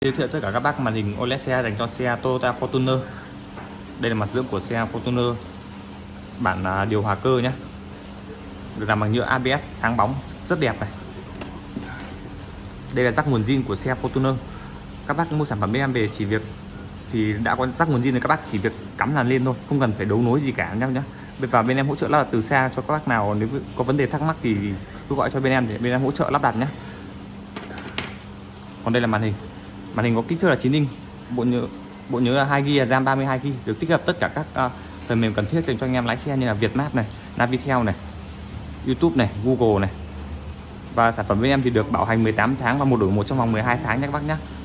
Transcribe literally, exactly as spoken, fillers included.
Giới thiệu tất cả các bác màn hình ô led xe dành cho xe Toyota Fortuner. Đây là mặt dưỡng của xe Fortuner, bản à, điều hòa cơ nhé, được làm bằng nhựa a bê ét sáng bóng rất đẹp này. Đây là rắc nguồn zin của xe Fortuner. Các bác mua sản phẩm bên em về chỉ việc thì đã có rắc nguồn zin thì các bác chỉ việc cắm làn lên thôi, không cần phải đấu nối gì cả nhé nhé. Và bên em hỗ trợ lắp đặt từ xa cho các bác nào nếu có vấn đề thắc mắc thì cứ gọi cho bên em để bên em hỗ trợ lắp đặt nhé. Còn đây là màn hình. Màn hình có kích thước là chín inch, bộ nhớ bộ nhớ là hai gi ga bai, RAM ba mươi hai gi ga bai, được tích hợp tất cả các uh, phần mềm cần thiết dành cho anh em lái xe như là Vietmap này, Navitel này, YouTube này, Google này. Và sản phẩm bên em thì được bảo hành mười tám tháng và một đổi một trong vòng mười hai tháng nhé các bác nhé.